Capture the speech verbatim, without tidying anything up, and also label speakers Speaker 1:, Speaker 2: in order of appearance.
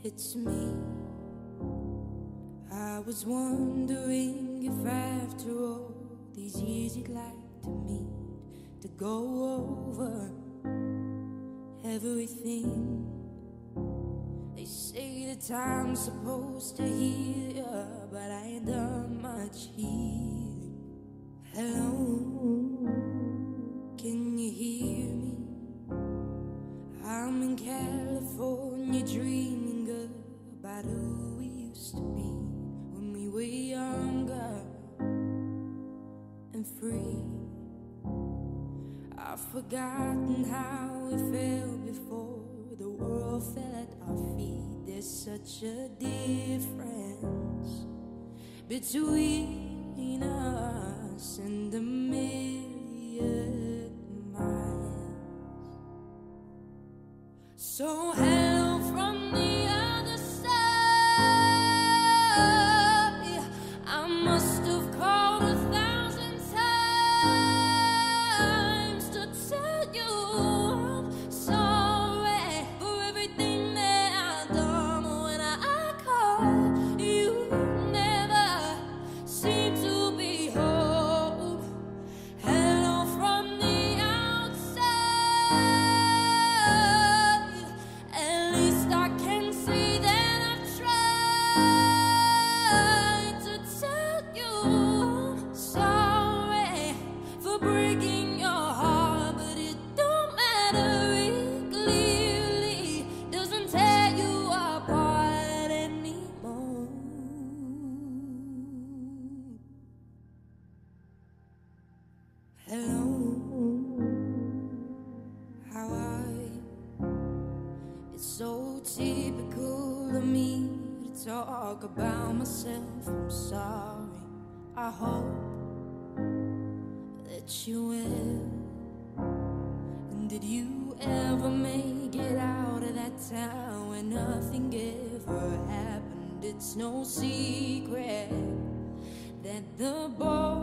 Speaker 1: it's me. I was wondering if after all these years you'd like to meet, to go over everything. They say the time's supposed to heal, but I ain't done much healing. Hello, can you hear me? I'm in California dreaming about who we used to be when we were younger and free. I've forgotten how it felt before the world fell at our feet. There's such a difference between us and a million miles. So hello from the other side. I must have called a thousand times to tell you I'm sorry for everything that I've done. When I call, you never seem to be home. Hello from the outside. At least I can see that I've tried to tell you I'm sorry for breaking your heart, but it don't matter. It clearly doesn't tear you apart anymore. Hello, how are you? It's so typical of me to talk about myself. I'm sorry. I hope that you will. And did you ever make it out of that town where nothing ever happened? It's no secret that the boy